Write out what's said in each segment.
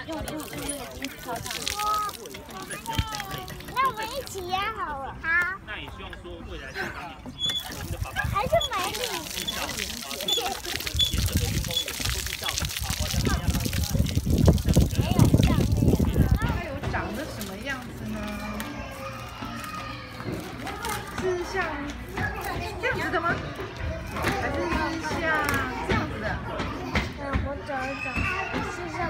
那我们一起压好了。好。那也希望说未来香港我们的爸爸还是美女。沿着和平公园都是校长，好，我想要它有长得什么样子呢？是像这样子的吗？还是像这样子的？ 我找一找，是像，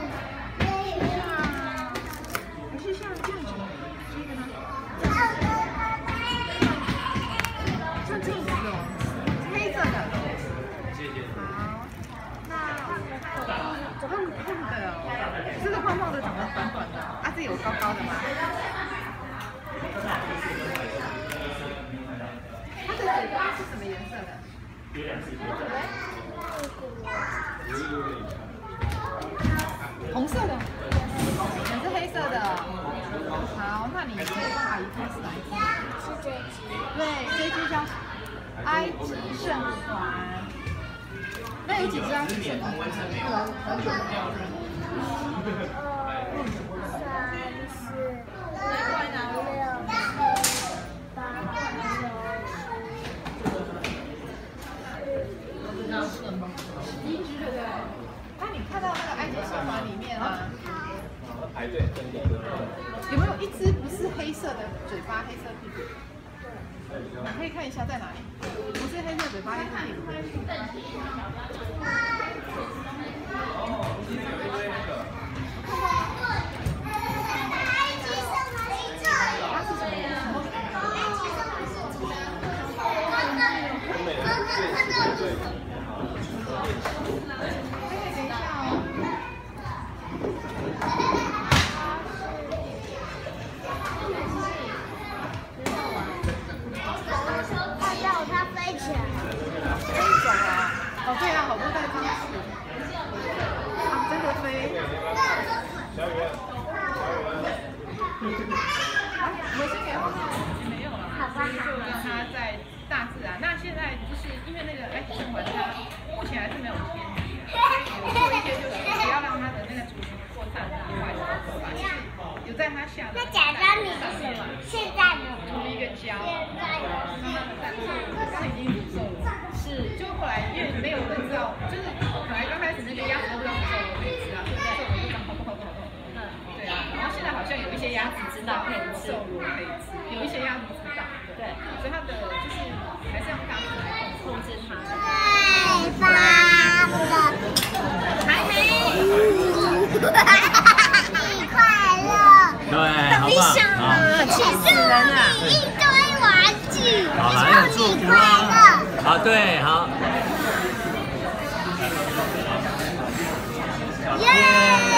还是像这样子的？这个呢？像这样子哦，黑色的。好，那胖胖的哦，这个胖胖的长得短短的啊，这有高高的吗？它的嘴巴是什么颜色的？红色的，也是黑色的。好，那你可以帮阿姨开始来听。 是这只。 对，这只叫埃及圣环。那有几只埃及圣环？很久没有了。一只对不对？那你看到那个埃及圣环里面啊， 排队有没有一只不是黑色的嘴巴、黑色屁股？你可以看一下在哪里？不是黑色嘴巴、黑色屁股。哦，对啊，好多袋装饰，啊，真的飞。好，我先给后面没有了， 好吧， 就让它在大自然。那现在就是因为那个埃及圣环，它目前还是没有天敌，所以有做一些就是不要让它的那个族群扩散到外头吧，就是有在它下面。 那假装你是什么？现在呢？ 涂一个胶，慢慢的在它已经走了。是，就后来因为没有人知道，就是本来刚开始那个鸭子都不知道什么时候可以吃啊，所以在我就讲好不好？对啊，然后现在好像有一些鸭子知道可以吃，瘦螺可以吃，有一些鸭子知道，对，所以它的就是还是要大自然来控制它。 太棒了！还没。你快乐！ 对，好棒！好， 气死人了！一堆玩具， 好，来祝你快乐！ 好，对，好。 耶！